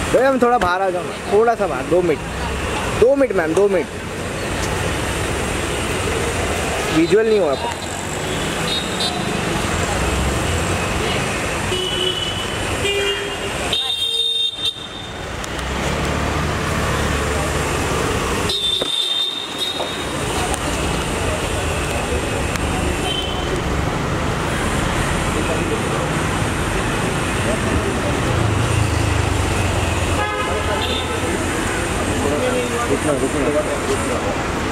भैया मैं थोड़ा बाहर आ जाऊँ, थोड़ा सा बाहर, 2 मिनट, 2 मिनट मैम, 2 मिनट। विजुअल नहीं हुआ पर। रुकना रुकना।